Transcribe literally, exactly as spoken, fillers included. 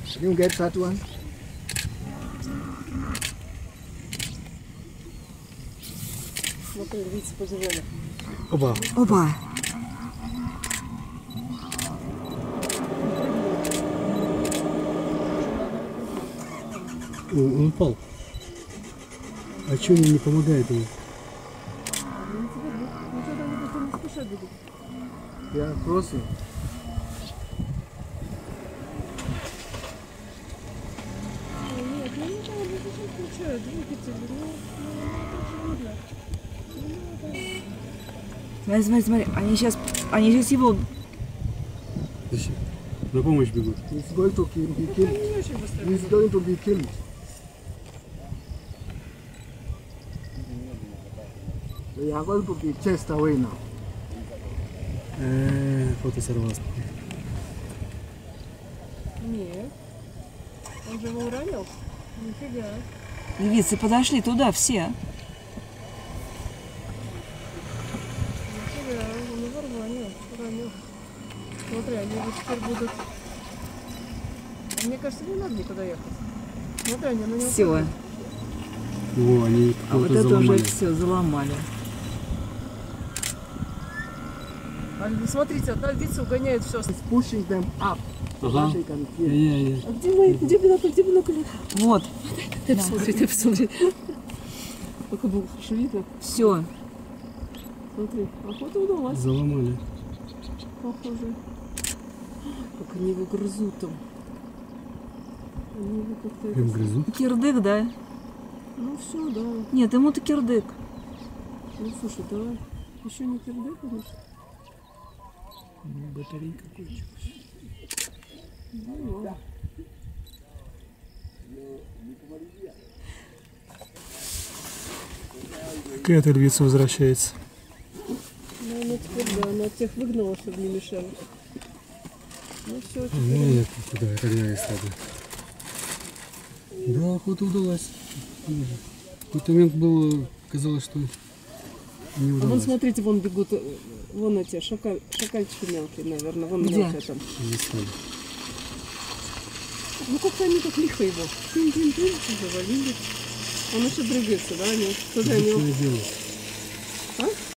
You get that one? Смотри, видите, по зеленому. Опа. Опа. О, он упал. А что он не помогает ему? Yeah, crossing. Нет, ну не знаю, не включают двигатель, ну, ну, это же видно. Смотри, смотри, смотри. Они сейчас, они сейчас его... Зачем? На помощь бегут. He's going to kill, be Ну, killed. они не очень быстро. He's going to be killed. They are going to be chased away now. Эээ, фото сорвался. Нет. Он же его уронил. Нифига. Львицы подошли туда все. Нифига, он его уронил. Уронил. Смотри, они вот теперь будут... Мне кажется, не надо никуда ехать. Смотри, они на него... Все. ходят. О, они А вот кого-то это заломали. уже все заломали. А, смотрите, одна львица угоняет все. He's pushing them up so Ага. that they can kill. Я-я-я. А где вы? Где бинокль? Где бинокль? Вот. Дай посмотреть, дай посмотреть. Только было хорошо видно. Все. Смотри, охота удалась, Заломали. похоже. Как они его грызут там. Они его как-то... это- Прям грызут. Кирдык, да? Ну все, да. Нет, ему-то кирдык. Ну слушай, давай. Еще не кирдык, конечно. Батарейка кончилась. Ну, ладно. Какая-то львица возвращается. Ну, она теперь, да, она тех выгнала, чтобы не мешали. Ну все, Ну, теперь... я куда, когда я стада. Да, охота удалась. В какой-то момент было, казалось, что не А вон, удалось. смотрите, вон бегут, э, вон эти шакаль, шакальчики мелкие, наверное, вон Где? мелкая там. Не стали. Ну как-то они так лихо его. Тин-тин-тин, завалили. Он еще дрыгается, да? Они, куда они его... Что делать? А?